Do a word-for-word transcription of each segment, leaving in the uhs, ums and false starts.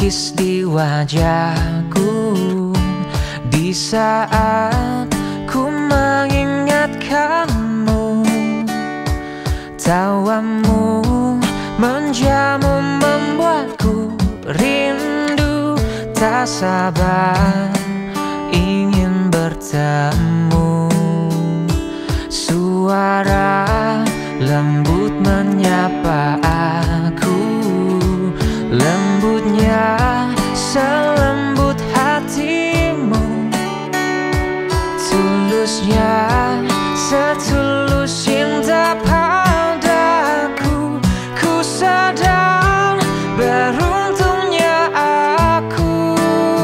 melukis di wajahku di saat ku mengingatkanmu. Tawamu menjamu membuatku rindu, tak sabar ingin bertemu. Suara lembut menyapa aku, lembutnya selembut hatimu, tulusnya setulus cinta padaku. Ku sadar beruntungnya aku,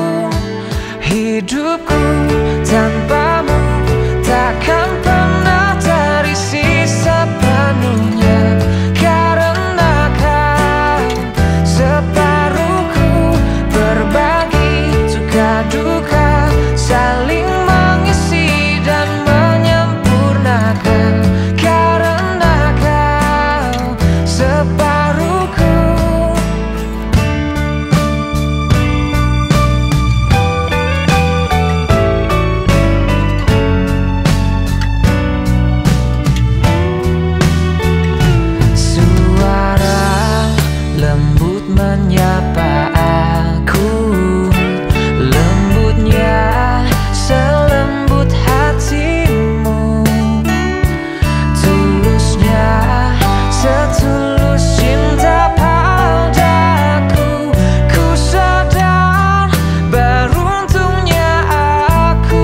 hidupku tanpamu takkan pernah terisi sepenuhnya, karena kau separuhku, berbagi suka duka, saling mengisi dan menyempurnakan, karena kau separuhku. Lembut menyapa aku, lembutnya selembut hatimu, tulusnya setulus cinta padaku. Ku sadar beruntungnya aku,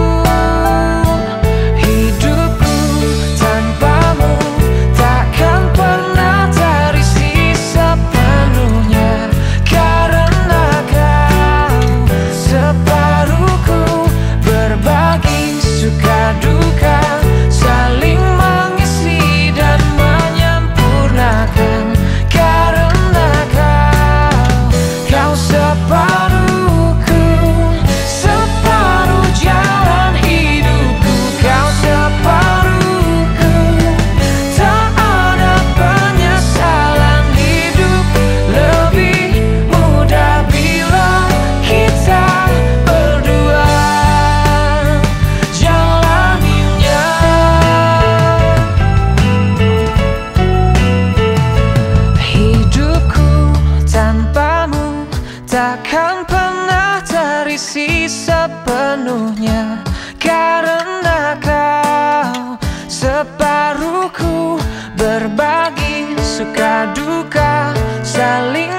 hidupku tanpamu takkan pernah terisi sepenuhnya, karena kau separuhku, berbagi suka duka, saling mengisi dan menyempurnakan, karena kau, kau separuhku, separuh jalan hidupku, kau separuhku, tak ada penyesalan. Hidup lebih mudah bila kita berdua jalaninya. Hidupku tanpamu takkan pernah terisi sepenuhnya, karena kau separuhku, berbagi suka duka, saling